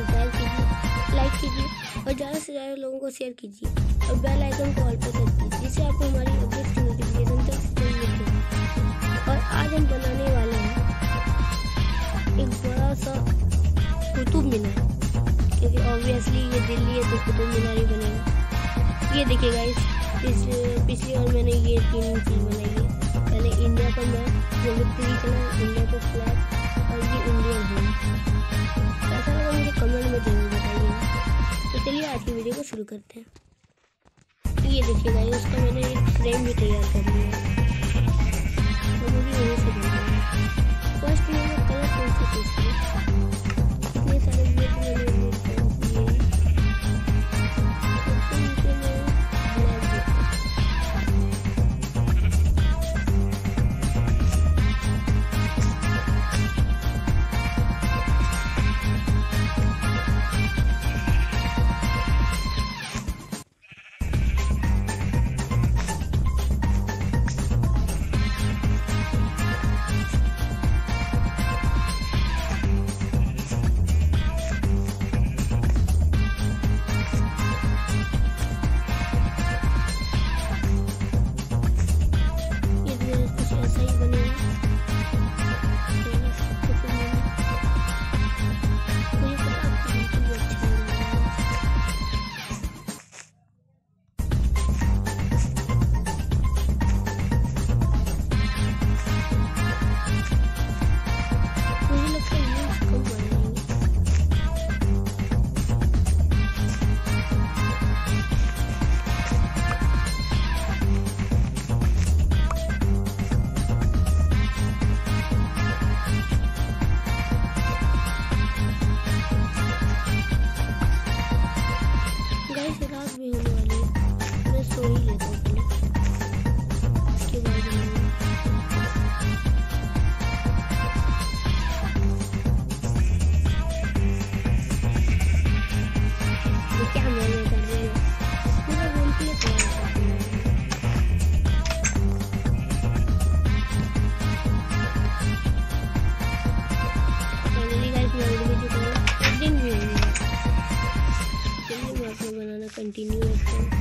Subscribe कीजिए, like कीजिए और ज़्यादा से ज़्यादा लोगों को शेयर कीजिए और बेल आइकन को ऑल पर कर दीजिए, जिससे आपको हमारी अपडेट्स की नोटिफिकेशन जल्द से जल्द मिल जाए। और आज हम बनाने वाले हैं एक बड़ा सा कुतुब मीनार, क्योंकि ऑब्वियसली ये दिल्ली है तो कुतुब मीनार ही बनेगा। ये देखिए गाइस, पिछली बार मैंने ये 3 चीज़ बनाई है। पहले इंडिया का मैप, जो विक्ट्री कलर, इंडिया का फ्लैग और ये इंडियन होम। कैसा लगा मुझे कमेंट में जरूर बताइए। तो चलिए आज की वीडियो को शुरू करते हैं। ये देखिए गाइस, उसका मैंने एक फ्रेम भी तैयार कर लिया है, तो मुझे यहीं से बनाना है। फर्स्ट मैंने कलर कौन सा चूज किया, इतने सारे ये तो मैंने भी होने वाली है। मैं सो ही लेता हूँ पहले, उसके बाद ये क्या मजे कर रही है। मेरा रूम के लिए फाइनली गाइस मैं वीडियो को एक दिन भी होने वाला। चलिए मैं अपना बनाना कंटिन्यू रखता हूँ।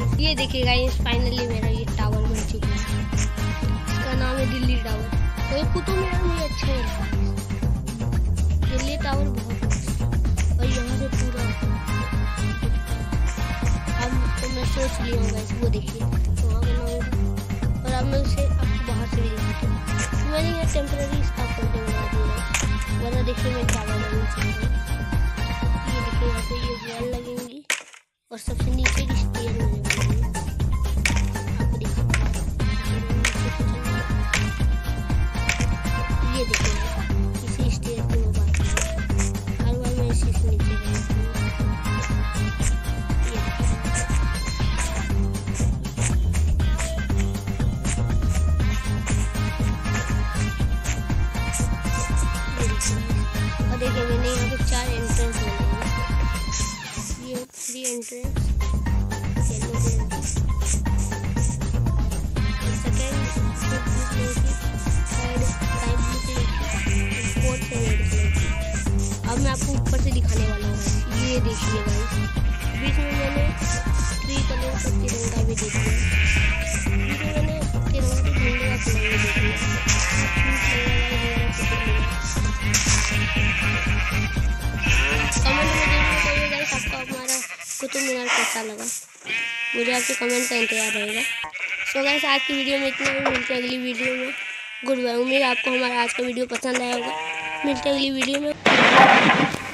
ये देखिए गाइस, फाइनली मेरा ये टावर बन चुका है। इसका नाम है दिल्ली टावर। तो ये कुतुब मीनार मुझे अच्छा नहीं लगता। दिल्ली टावर बहुत अच्छा, और यहाँ से पूरा अब तो मैं सोच लिया हूँ गाइस, वो देखिए वहाँ बनाऊंगा। और अब मैं उसे आपको बाहर से भी दिखाता हूँ। मैंने यहाँ टेम्पररी स्टाफ करके बना दिया, वरना देखिए मैं टावर लगनी चाहिए। ये देखिए यहाँ पे ये वॉल लगेंगी और सबसे नीचे की स्टेयर मुझे बनानी है। आपको दिखाता हूँ, ये देखिए इसी स्टेयर की मैं बात कर रहा हूँ। हर बार मैं इसी से नीचे जाती हूँ। और देखिए मैंने यहाँ पे 4 एंट्रेंस बनाए हैं। ये 3 एंट्रेंस येलो कलर की, सेकेंड ब्लू कलर की, थर्ड स्काई ब्लू कलर की, फोर्थ रेड कलर की। अब मैं आपको ऊपर से दिखाने वाला हूँ। ये देखिए गाइस, बीच में मैंने 3 कलर का तिरंगा भी दे दिया। बीच में मैंने तिरंगा के झंडे का कलर भी दे दिया। कमेंट में जरूर बताइए गाइस आपको हमारा कुतुब मीनार कैसा लगा। मुझे आपके कमेंट का इंतजार रहेगा। सो गाइस, आज की वीडियो में इतना ही। मिलते हैं अगली वीडियो में। Good bye. उम्मीद आपको हमारा आज का वीडियो पसंद आया होगा। मिलते हैं अगली वीडियो में।